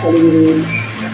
kali ini.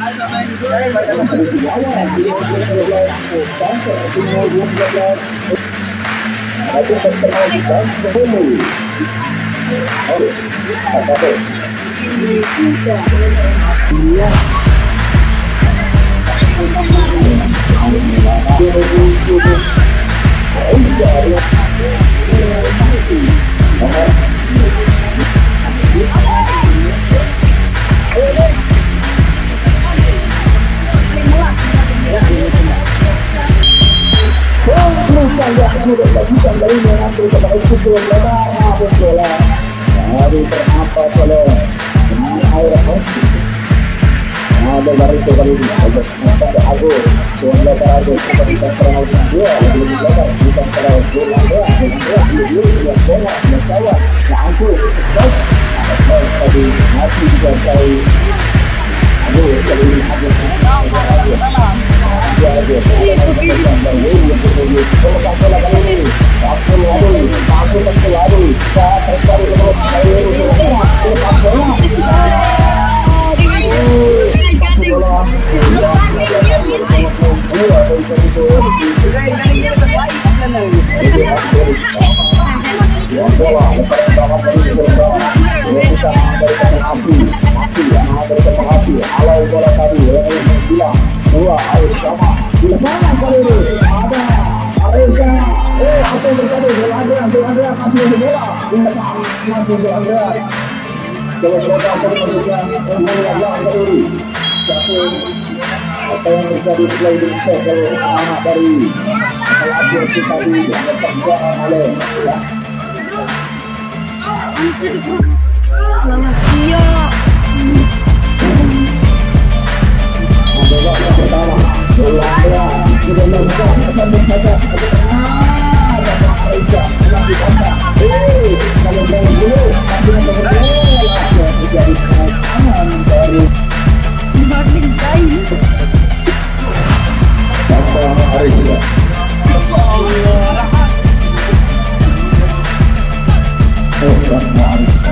Apa yang terjadi setelah itu kalau anak dari pelajar kita di terjadi oleh Selamat siang. pertama bola sudah lengkap sampai saja kalau dulu menjadi tangan dari Dibanding kain. Bapak Arisa. Bapak Arisa.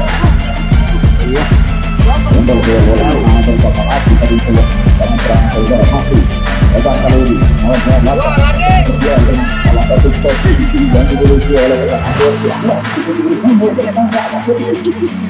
Untuk bola ada Bapak Api tadi itu dengan terang saudara mati. Bapak Kaludi, mohon maaf. Dia dengan salah satu posisi yang dimiliki oleh Bapak Api. Itu diberi sambut dengan Bapak Api.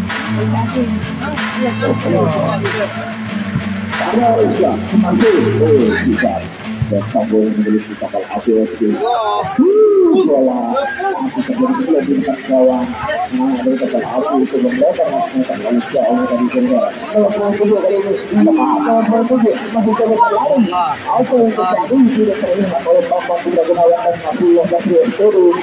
Karena Islam masih bisa dan sambung memiliki kapal APS bola aku terjadi lagi dekat gawang dari kapal api itu membawa masyarakat Malaysia oleh tadi saudara kalau kedua kali ini masih coba berlari apa yang terjadi sudah terlihat oleh Bapak Pura Gunawan dan Abdullah Bakri turun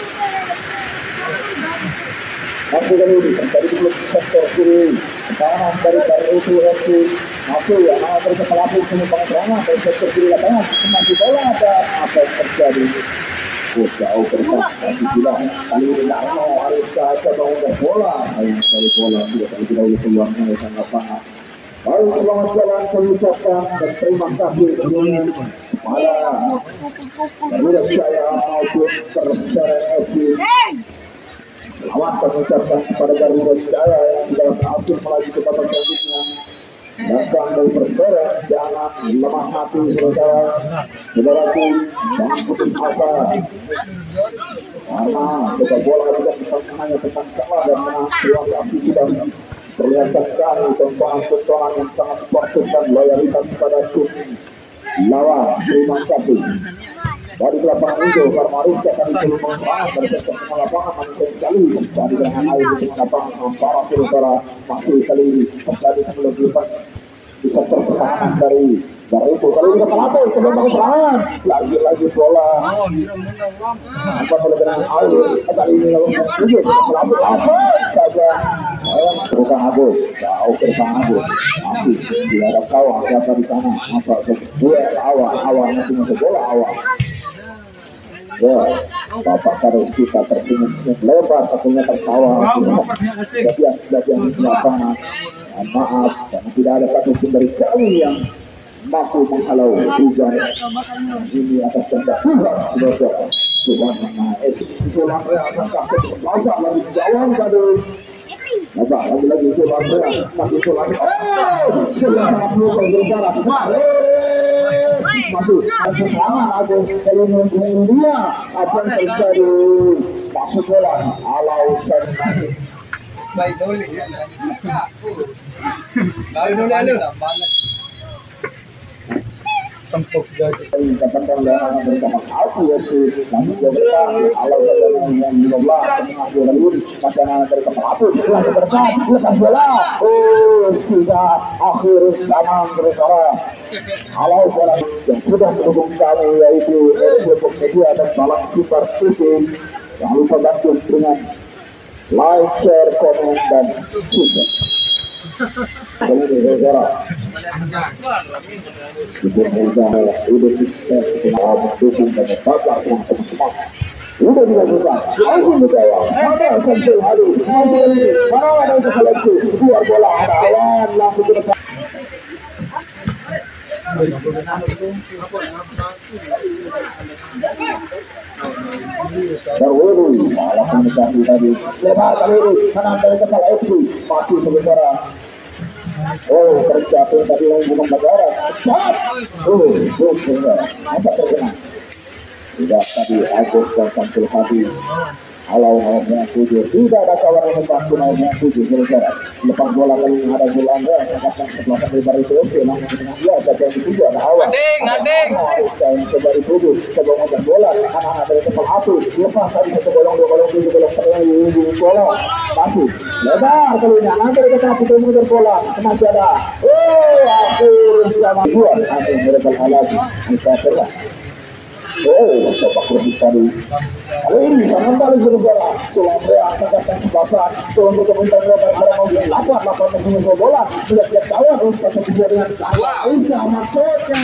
Masih kali ini dari sektor kiri kanan dari itu masuk ya, terus pelapor semua pengerangan dari sektor kiri lapangan masih bola ada apa yang terjadi? Jauh kertas masih bilang kali ini Darno harus saja bangun bola, yang dari bola sudah terjadi oleh keluarnya dari lapangan. Baik, selamat jalan mengucapkan dan terima kasih kepada Garuda Jaya maupun Persero FC. Selamat mengucapkan kepada Garuda Jaya yang sudah berhasil melaju ke babak selanjutnya. Datang dari Persero, jangan lemah hati saudaraku, jangan putus asa. Karena sepak bola juga bukan hanya tentang kalah dan menang, terima kasih sudah perlihatkan kami tontonan yang sangat sportif dan loyalitas kepada tim lawan. Terima kasih. Dari lapangan itu, Karmarus akan disuruh mengerang dari sektor lapangan manusia sekali dari gerangan air di lapangan para saudara masih kali ini terjadi sebelum di sektor pertahanan dari itu kali ini kenapa sebelum bangun serangan lagi bola apa oleh gerangan air kali ini lalu melapor saja bukan Agus jauh ke depan Agus masih tidak ada kawan siapa di sana apa dua awal masih bola awal. Ya, Bapak Karus kita tersenyum lebar, satunya tertawa. Jadi yang lapangan, maaf, karena tidak ada satu tim dari kami yang mampu menghalau hujan ini atas kehendak Tuhan. Sudah menaik, sudah akan kasih lagi jauh dari Apa lagi Sulawesi masih Sulawesi. Sudah sangat luar biasa. Masuk serangan aku kalau menunggu dia apa yang terjadi masuk bola alau senang. Baik dulu ya. Baru dulu balas. Tempuk jadi Katakan yang bersama aku yaitu nanti juga alau senang yang 15 lalu macam bersama aku setelah bersama lepas bola sudah akhir zaman bersama alau bola yang sudah mendukung kami yaitu Republik Media dan Malang Super TV. Jangan lupa bantu dengan like, share, komen, dan subscribe. Ini saudara. Udah dilakukan langsung dijawab maka sampai hari mana ada yang seleksi keluar bola ada awan langsung ke depan Darwiri langsung dikasih tadi lebar Darwiri kanan dari kepala FC masih sebentar. Oh terjatuh tadi yang bukan negara cepat apa terkena tidak tadi Agus dan Samsul Hadi Alau naiknya 7 tidak ada kawan yang membantu naiknya 7 selesai lepas bola kali ada gol Andra mengatakan setelah lebar itu oke langsung dengan dia ada yang dituju ada awal ngading dan lebar itu coba mengejar bola anak-anak dari tempat api lepas tadi satu golong dua golong tujuh golong bola masih lebar kalinya nanti kita kasih mengejar bola masih ada akhir sama dua akhir mereka lagi kita terus coba kurang tadi. Ini sangat kali berbola. Sulawesi akan sebasan. Turun untuk minta bola pada mau 8 menunggu bola. Sudah siap kawan untuk satu dengan bisa masuknya.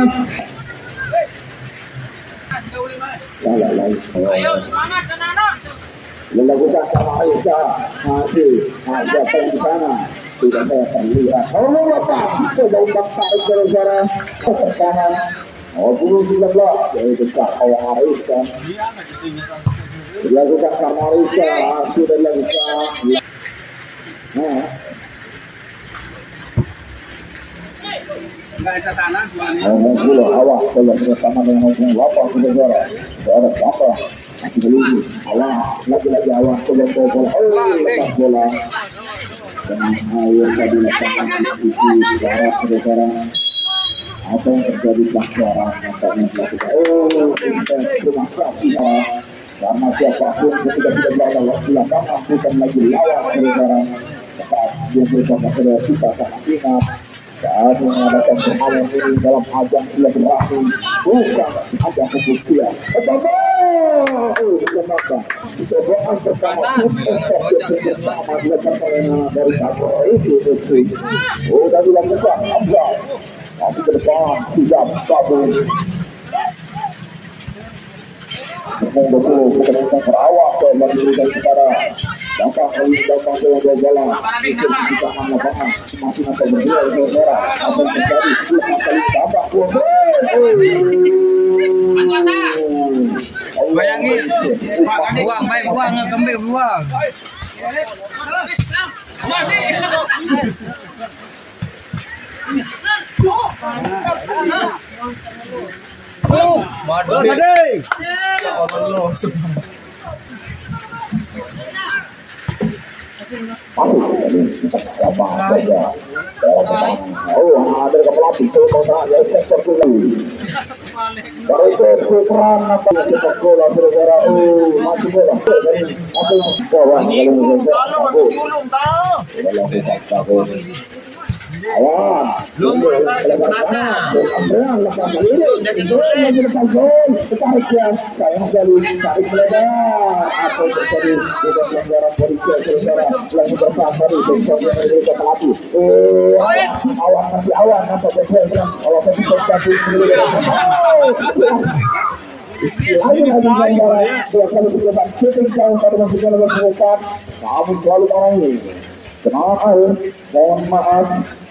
Ayo semangat anak-anak. Melakukan sama Aisyah masih ada di sana. Tidak saya terlihat. Oh apa? Coba bangsa saudara pertahanan. 19 yaitu Cahaya Arisa dilakukan sama Arisa sudah dilakukan bola awas kalau bersama dengan lapar saudara ada apa masih belum awas lagi awas sebelum bola lepas bola dengan air tadi lakukan saudara apa yang terjadi pelaksanaan nampaknya dilakukan terima kasih karena siapapun ketika tidak berada waktu lapangan bukan lagi lawan saudara tetap dia bersama saudara kita sangat ingat saat mengadakan permainan ini dalam ajang silat berakhir bukan ajang pembuktian tetapi kenapa kita doa bersama bersama dilakukan dari satu itu sudah dilakukan Abdul tapi ke depan tidak kabur. Betul kita berawak ke bagi kita dapat ke bola kita akan lapangan masih ada berdua saudara apa yang terjadi kita kali tambah bayangin buang baik buang kembali buang Madon tadi. Allah subhanahu. Ada kepala pintu kontrak ya sektor dulu. Baru itu pukulan apa sepak bola saudara masih bola. Awan, belum belakang. Lepas ini jadi gol. Tarik ya, saya jadi tarik lebar. Apa terjadi? Sudah pelanggaran polisi saudara. Lagi bersama itu yang mereka pelatih. Awan masih awan apa terjadi? Kalau kita jadi lagi pelanggaran. Dua kali kita shooting jauh pada masukkan dalam perusahaan. Namun selalu orang ini. Kenapa? Mohon maaf.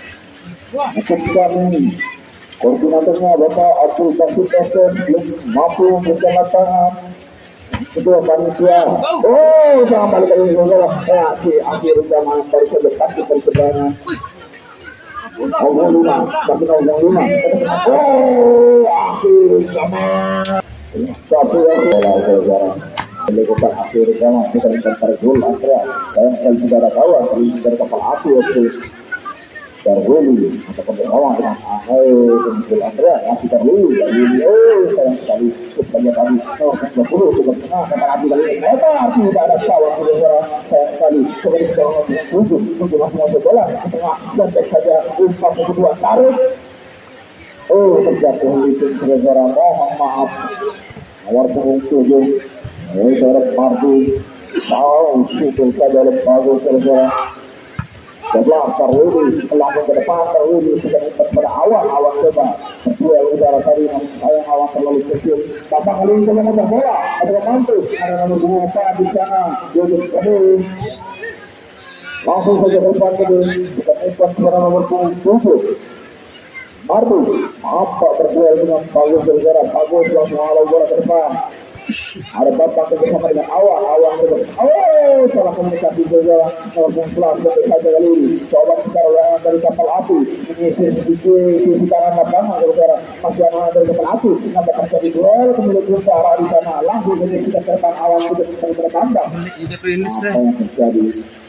Kami koordinatornya Bapak Abdul Basir Dosen belum mampu berjalan tangan Ketua panitia. Oh, jangan balik lagi saudara. Si akhir zaman baru sedekat di perseberangan. Ngomong lima, tapi ngomong lima. Oh, akhir zaman. Satu yang saudara. Melakukan akhir zaman kita minta tergol Andrea. Saya saudara tahu dari kapal api waktu tergoli atau pembawa dengan ahai Andrea masih tergoli. Oh, sayang sekali. Sebenarnya tadi 20 sudah tengah kapal api kali ini. Tapi tidak ada sawah saudara. Sayang sekali. Sebenarnya tujuh masing-masing bola di tengah dan saja umpan kedua tarik. Oh, terjatuh itu saudara. Mohon maaf. Nomor punggung 7. Saudara Mardu tahu itu saja lembaga saudara. Sebelah Tarwili langsung ke depan. Tarwili sudah pada awal coba kedua udara tadi sayang awal terlalu kecil. Bapak kali ini coba motor bola ada mantu ada nomor 2 di sana Yusuf Kadir langsung saja ke depan kedua kita umpan kepada nomor 7 Mardu apa berduel dengan bagus saudara. Bagus langsung awal bola ke depan. Ada bapak bersama dengan awak salah komunikasi saudara. Walaupun setelah saja kali ini coba sekarang dari kapal api menyisir di kanan lapangan saudara. Masih anak dari kapal api nampak terjadi duel kemudian ke arah di sana langsung saja kita terbang awal sudah bertambah apa yang terjadi.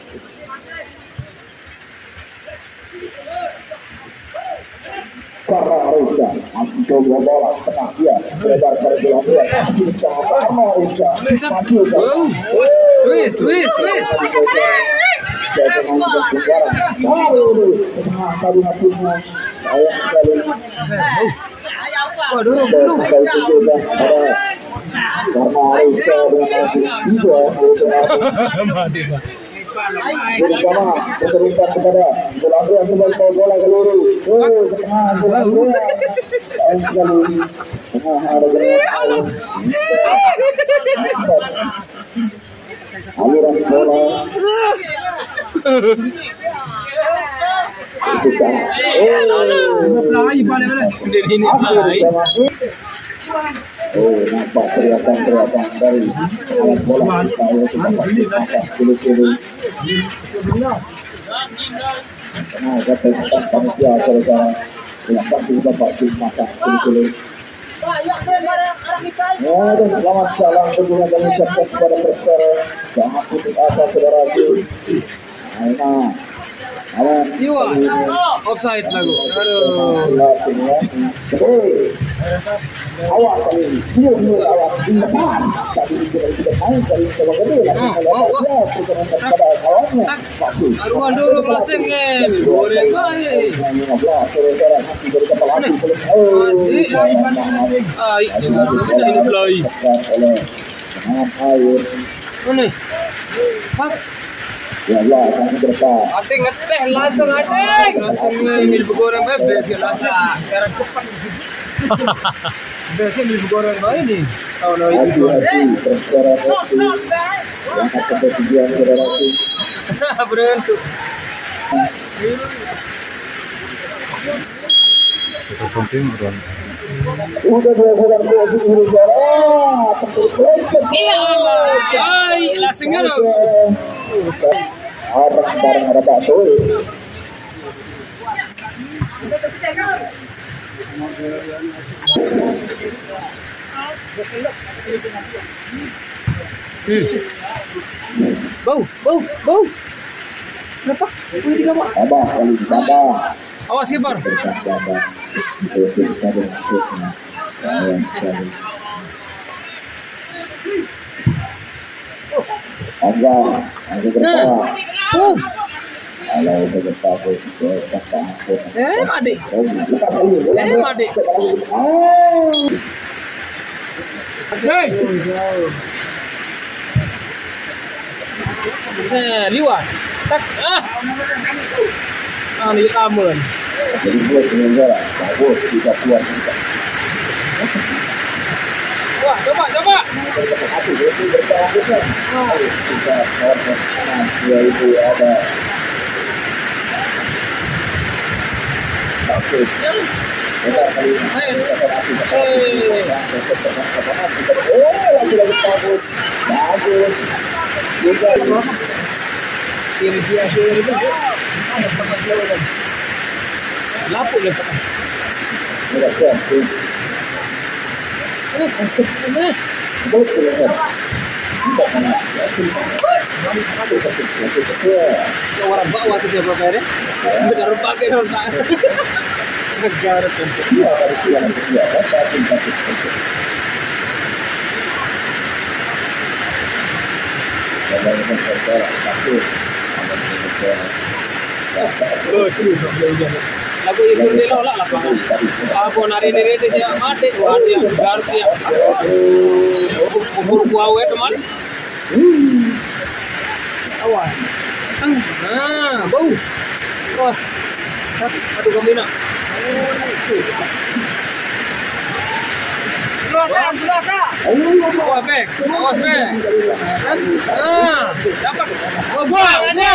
Karena Reza masih coba bola tengah dia beredar pada bola dua masih karena Reza masih Twist. jadi masih berjalan baru tengah tadi masihnya sayang sekali. Dulu. Karena Reza dengan tiga bersama berterima kepada bola yang kembali bola keluru. Oh, setengah bola sayang sekali. Ada gerakan aliran bola. Oh, nampak teriakan dari alat bola saya pilih. Nah, kata panitia saudara, silakan kita Pak masak pilih. Ya, dan selamat salam tentunya kami ucapkan kepada Persero. Jangan putus asa saudaraku. Nah, offside lagu. Awak kali ini, dia awak di depan. Tadi kita main dari coba gede lah. Kita pada kawannya. Aduan dulu pasangin. Goreng baik. 15 saudara masih dari kapal api belum. Ini belai. Dengan air. Ini. Pak. Ya Allah, kami berkah. Ate ngeteh langsung milih goreng bebek langsung. Sekarang cepat. Biasanya milih goreng baik nih. Tahu Hati-hati Persero FC yang akan bertujuan saudaraku. Berentuk. Udah 2 bulan saudara. Ay, langsungnya dong. Barang ada bakso. Bau. Kenapa? Ini tiga pak. Abah kali abah. Awas kiper. Agak berkah. Kalau berkah Madik. Madik. Liwat. Tak. Ini kamen. Jadi buat penyelenggara, bagus kita kuat kita. Wah, coba. Hati itu berkah kita. Kita dia itu ada. Bagus. Lagi-lagi bagus. Bagus. Juga Ini dia sendiri itu. Lapu le pak. udah siap. Betul ya. Orang bawa setiap apa ya? Negara pakai orang. Negara tentu. Iya, harus ya. Lagu itu dia lah lapangan. Apa nari-nari itu dia mati, wadi yang garut dia. Umur kuawe teman. Awas. Nah, bau. Wah. Aduh gembira. Awas bek. Dapat. Buang aja.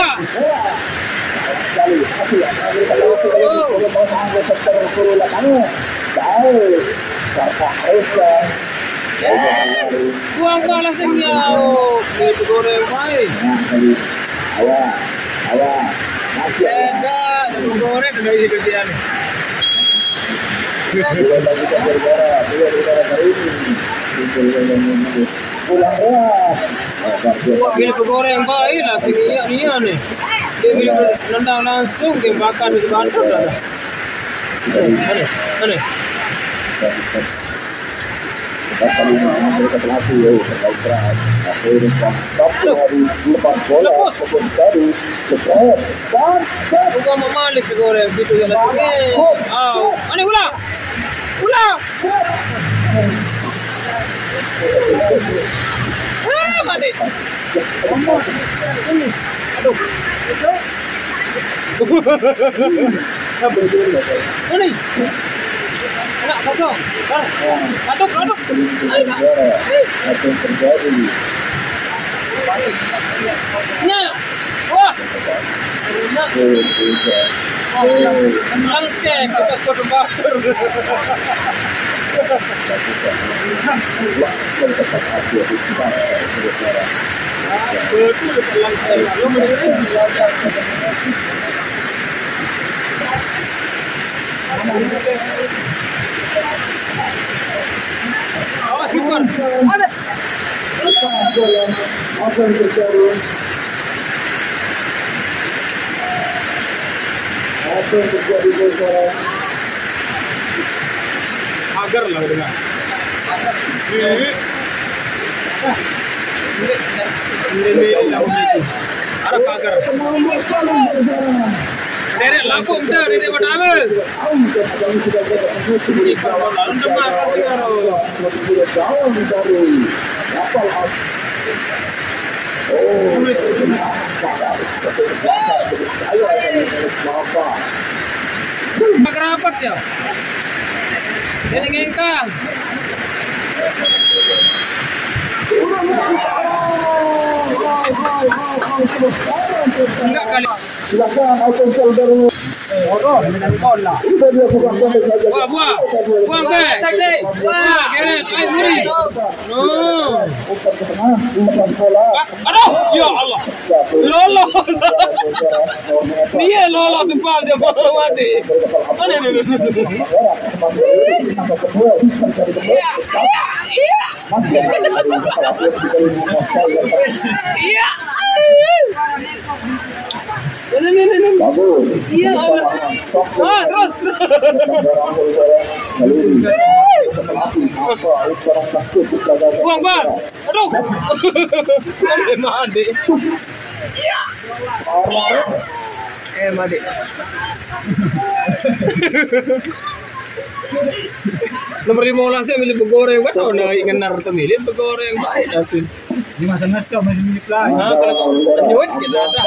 Buang balas yang jauh. Itu goreng baik. Enggak, goreng dari situ dia nih. Wah, ini goreng baik lah sini nih. Dia nendang langsung dia bakar di Bandung dah. Aneh. Bukan memalik goreng gitu ya lagi. Aneh ulah. Mati. Ini. Aduh. Ini. Enak kosong. Aduk. Nah. Wah. Langke kita sudah bakar. Awas Ipan. Ada. Apa yang terjadi sekarang? Agar lah dengar. Ada pagar. Derek lapung tu, derek berdama. Ini kalau lalu demam pasti kalau. Pagar apa dia? Ini ngengkang. Enggak kali. Silakan auto baru. Sudah dilakukan sampai saja. Buang ke. Wah, geret, air muri. Umpan bola. Aduh, ya Allah. Lolos. Dia lolos sempat dia mati. Mana ni? Iya. Ini. Bagus. Iya. Terus. Buang bar. Aduh. Mati. Iya. Mati. Nomor 15 saya milih begoreng, kan tahu nak ingenar tu milih begoreng baik asin. Di masa nasta masih minit lah. Kalau lanjut kita ada.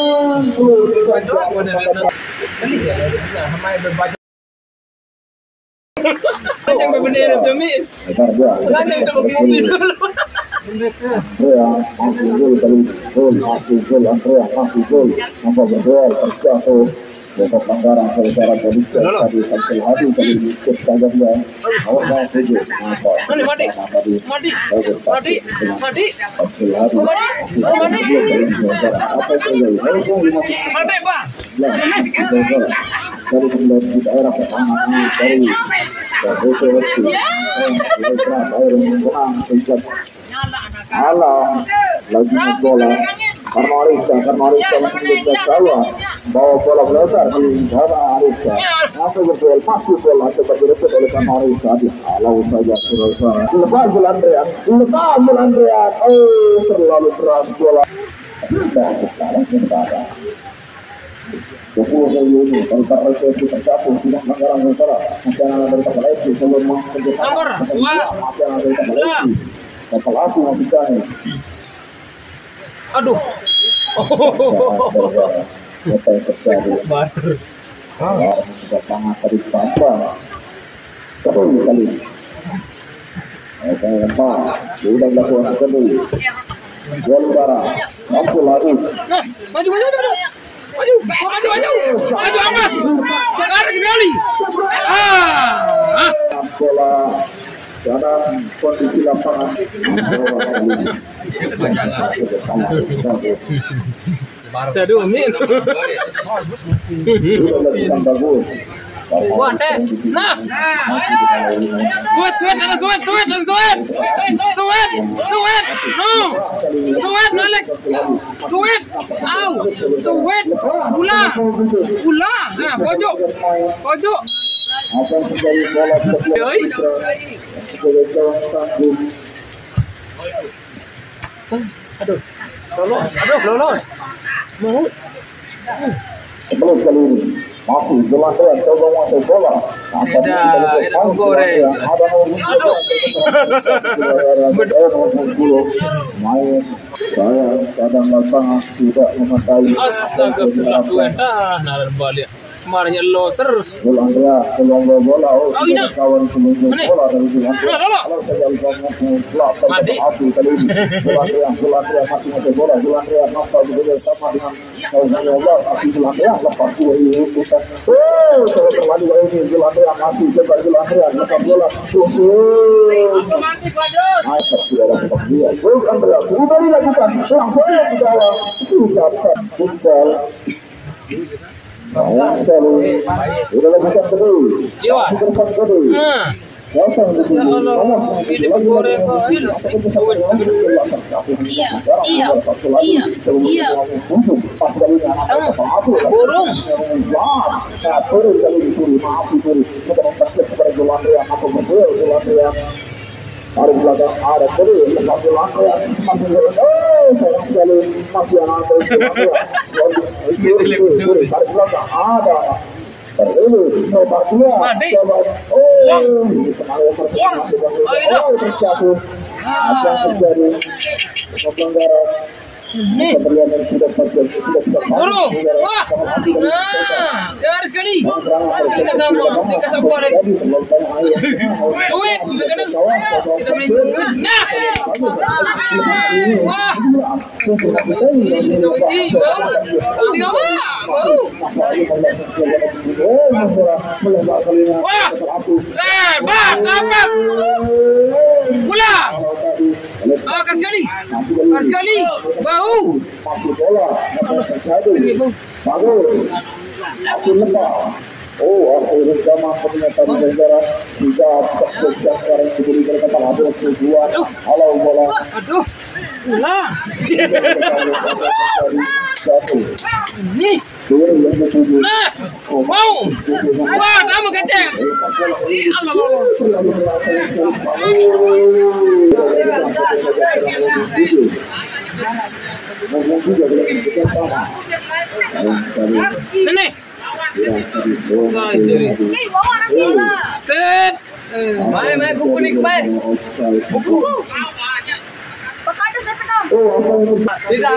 Yang berbeda demi. Jangan tu mobil. Andrea, masih gol. Nampak berduel terjatuh. Besok pelanggaran secara politik tadi sampai habis tadi ikut saja dia. Awal saja. Mati. Dari kemudian di daerah pertahanan dari alam lagi bola karena Arisa masih kalah bawa bola besar di dalam Arisa masih berduel bola seperti itu oleh karena Arisa di halau saja terus lepas Andrean terlalu keras bola sudah sekarang sebentar 20 ini kalau terjadi tercapai tidak pelanggaran saudara masih ada dari kapal itu sebelum masuk ke nomor 2 kapal api masih kami aduh apa yang terjadi sudah sangat tadi apa terus kali saya lupa sudah dilakukan kembali gol udara mampu lari maju amas lari sekali bola dalam kondisi lapangan Sadumin bagus wah tes nah suet nalek pula nah pojok akan terjadi bola lolos mau sebelum kali ini masih jelas ya coba masuk bola ada goreng main saya kadang lapangan tidak mengetahui astagfirullah nalar balik kemarinnya los terus bola Andrea peluang bola kawan sebelum bola dari kalau saya mati kali ini bola Andrea masih bola Andrea masuk bekerja sama dengan bola tapi bola Andrea lepas ini kalau terlalu ini bola Andrea masih coba bola Andrea lepas bola Andrea sudah dilakukan bola di bawah sudah tinggal udah lakukan terus. Iya. Ada belakang ada terus masih lama ya masih sayang sekali masih ada belakang ada terus coba dia terjadi pelanggaran pelanggaran sudah garis kali kita gampang kita sabar duit sekali bau akhirnya sama pernyataan negara juga sekarang diberikan kepada tujuan kalau bola ulah ini nah wow wah kamu kecil nenek set main buku nih buku tidak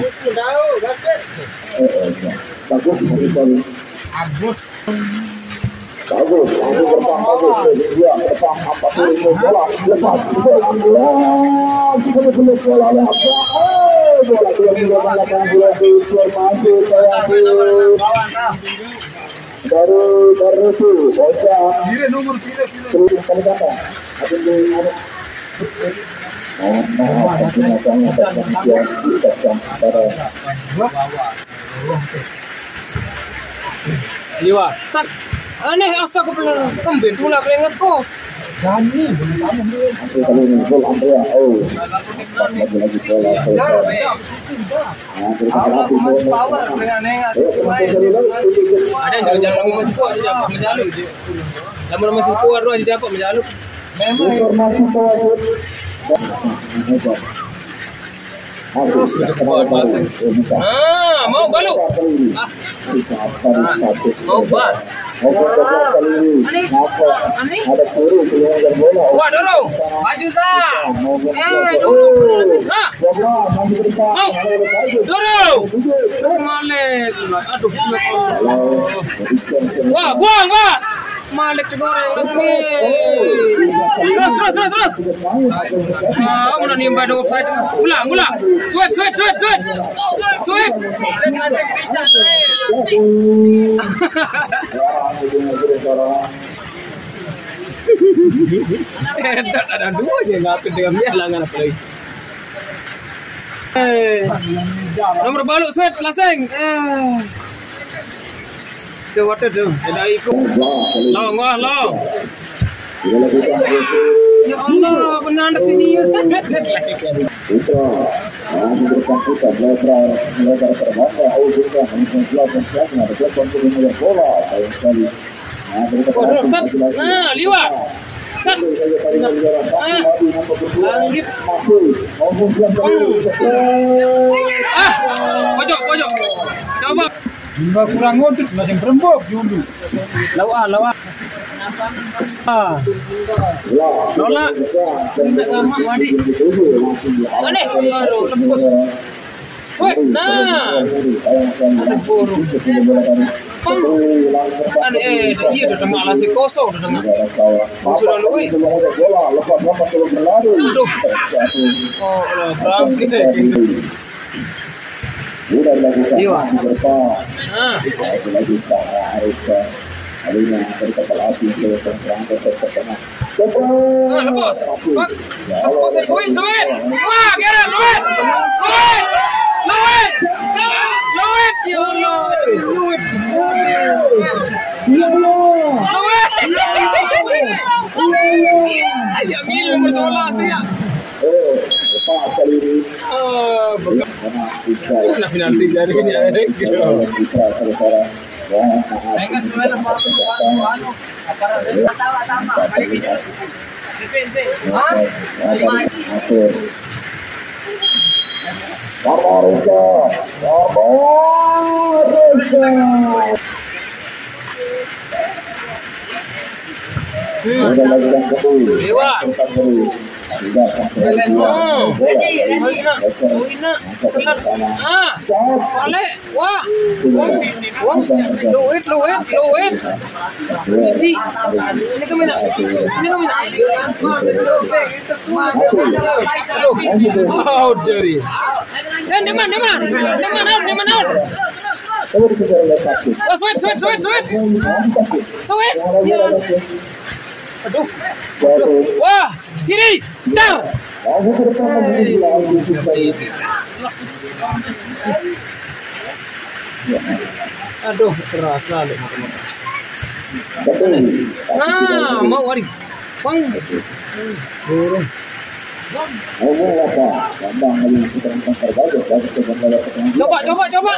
bagus bagus dia bola lepas bola baru itu bocah Kira nomor kira. terus kali kata ada di Liwat. Tak. Aneh asa ko pala kambing pula keringat ko. Gani, belum tahu dia. kali ini gol Andrea lagi bola Power dengan nengat. Ada yang jalan masih kuat dia dapat menjaluk. Lamun masih kuat dia dapat menjaluk. informasi Terus mau balu. Mau bat. ada kiri keluar bola Wah, dorong. Maju sah. Dorong. Ha. Mau. Dorong. Malik. Aduh. Wah, buang, Pak. Malik digoreng udah sini. Terus. Udah nimba dua fight. Ulang. Sweet. Ada dua aja ngapin dengan dia langan apa lagi. Nomor baluk sweet laseng. Coba tuh, ada ikut. Long. Ya Allah, benar anak sini ya. Putra, diberikan putra belajar terbangga, juga ada bola, sayang sekali. Nah, liwat. Sat. Langgip. Pojok. Coba. Jumlah kurang ngodut, masih berembuk dulu. Lawa. Lola. Tidak gamak madi. Aneh. Tembus. Wait, nah. Ada burung. Iya udah dengar alasi kosong udah dengar. Sudah luwi. Aduh. Oh, berangkit deh. Udah dilakukan beberapa lagi Alina dari kapal api ke berangkat ke tengah. Lepas. Suit. Wah, kira luwet. Ya Allah. Luwet. Ya gila bersolah sih ya. Lepas kali ini. Nah, penalti dari ini ada gitu. Aduh. Wah, kiri, dar. Aduh, keras lalu. Mau wari. Bang. Burung. Coba.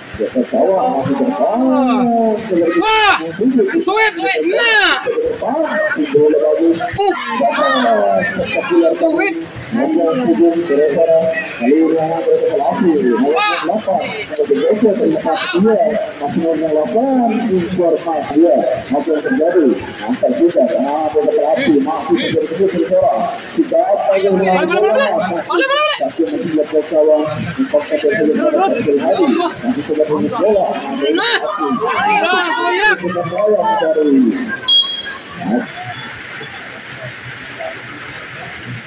Wah, sweet. Nah. Sweet.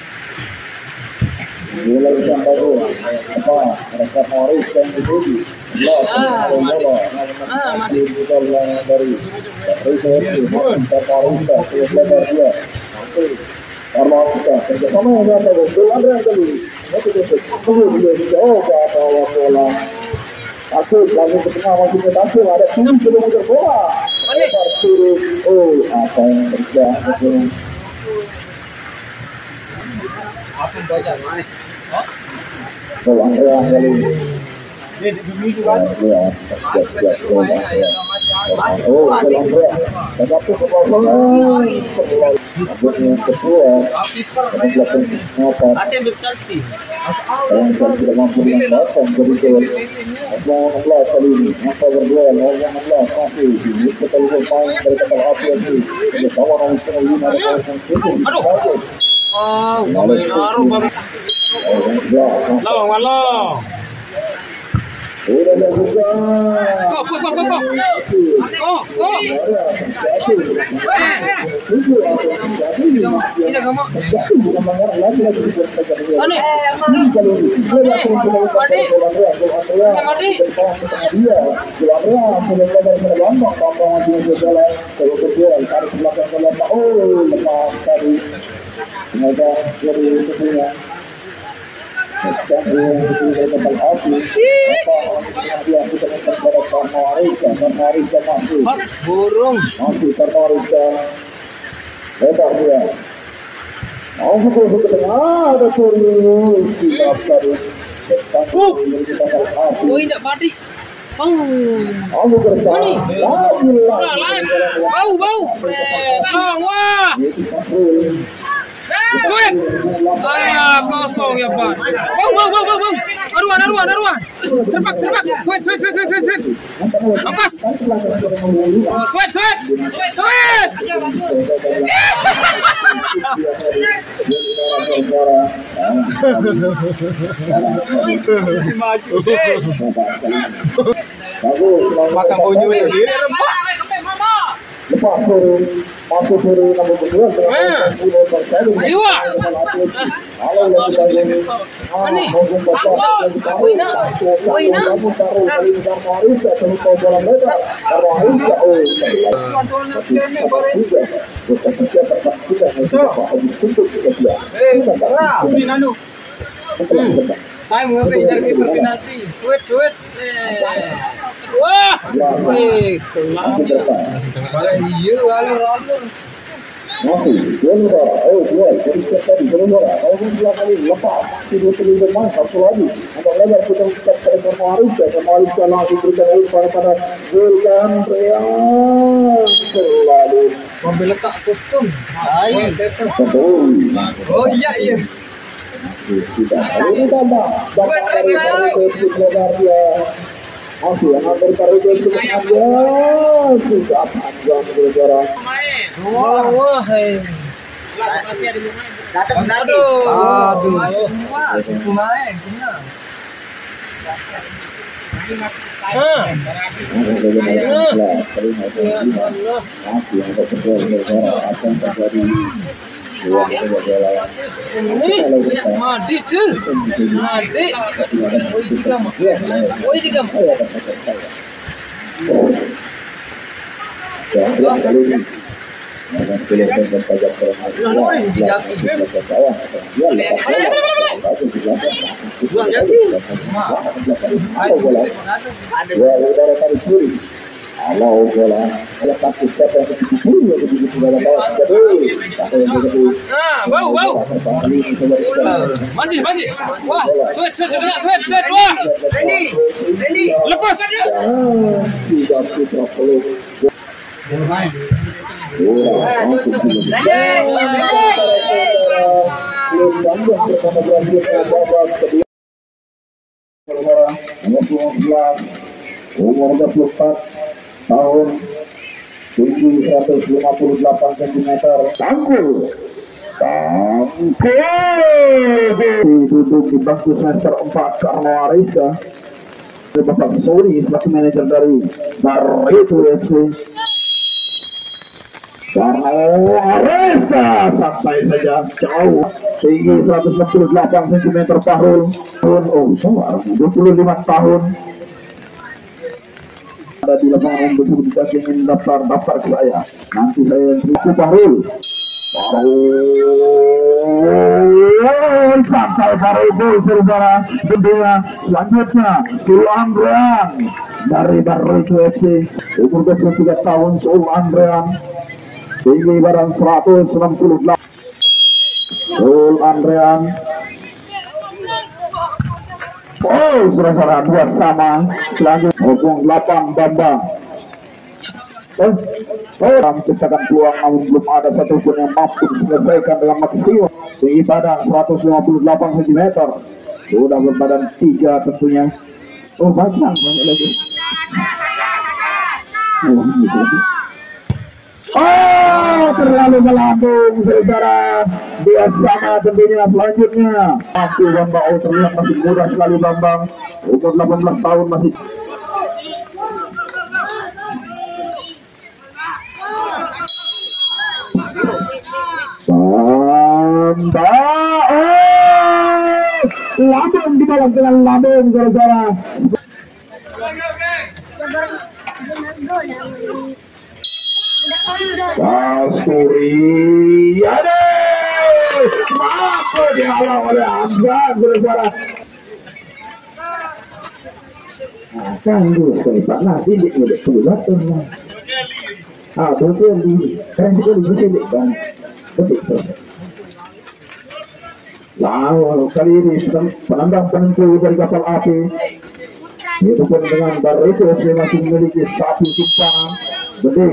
Mulai sampai mereka Morris dan Budi mati. dari karena kita kerjasama yang ada ada kali bola aku lagi ke tengah masih ke tengah ada 7 kilometer bola apa yang terjadi Apa baca mai? bola kali Ini di bumi juga. Udah juga. Burung masih tertarik lebar dia mau ke tengah ada turun tidak terus tidak mati. aku kerja Bau. Wah. Sweet. Kosong ya, Pak. Bau. Aruan. Serpak. Sweet. Lepas. Sweet. Makan bunyi sendiri rempah. lepas turun masuk turun nomor 2 Ayo. Time ngapain dari penalti. Sweet. Wah. masih jual jadi tadi kalau belakang lepas tidur bermain satu lagi atau lebar kita kemarin langsung berikan pada Vulcan Real selalu Mobil letak kostum. betul Iya. tidak ini tambah dari lebar dia masih yang hampir dari sebenarnya sudah panjang berjarak. Wah. Datang nanti. Aduh. Kumain. Mati tuh. Woi digam. Bau. Masih. Wah, sweat. Wah. Ready. Lepas aja. Umur 24 tahun, tinggi 158 cm, tangkul duduk di bangku semester 4 Karno Arisa. Bapak Suri selaku manajer dari Barito FC. Karno Arisa sampai saja jauh, tinggi 168 cm, tahun 25 tahun. ada di lapangan untuk bisa ingin daftar ke saya. Nanti saya buku Bahrul. Sampai Bahrul gol saudara. Kedua selanjutnya Sul Andrean dari Barito FC. Umur 23 tahun Sul Andrean. Tinggi badan 168. Sul Andrean. Oh, saudara, 2 sama. Selanjutnya hubung 8 Bambang. Menciptakan peluang namun belum ada satupun yang mampu diselesaikan dengan maksimal. Tinggi badan 158 cm. Sudah berbadan 3 tentunya. Oh, banyak lagi. Oh, terlalu melambung saudara. Dia sama tentunya selanjutnya. Mampu Bambang, oh terlihat masih muda sekali Bambang. Umur 18 tahun masih. Bambang, lambung dibalas dengan lambung saudara. Kasturi, ada mampu dihalau oleh Hamzah saudara. Akan dulu sekali Pak nanti di pulat tuh. Betul di kan juga di kan. Betul. Lalu kali ini penendang penentu dari kapal api. Itu pun dengan Barito masih memiliki 1 tumpangan gede.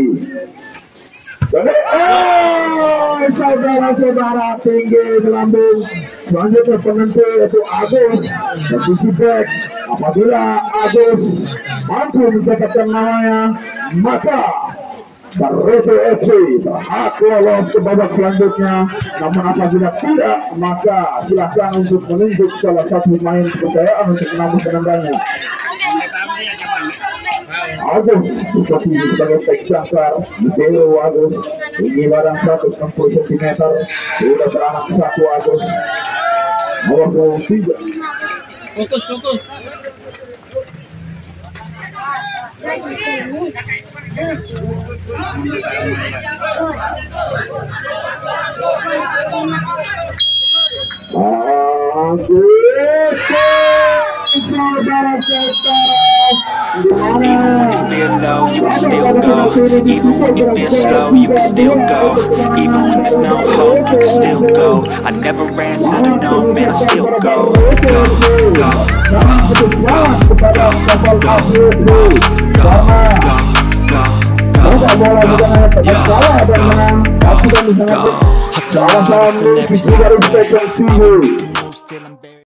Saudara-saudara tinggi melambung. Selanjutnya penentu yaitu Agus posisi back. Apabila Agus mampu mencatatkan namanya, maka Barito FC berhak lolos ke babak selanjutnya. Namun apabila tidak, maka silakan untuk menunjuk salah satu pemain kepercayaan untuk menambah penendangnya. Agus posisi sebagai back jangkar. Dipelo Agus tinggi badan 160 cm. Sudah beranak 1 Agus. Nomor 23. Fokus. Even when you feel low, you can still go. Even when you feel slow, you can still go. Even when there's no hope, you can still go. I never answer to no, man, I still go. Hustle every single day.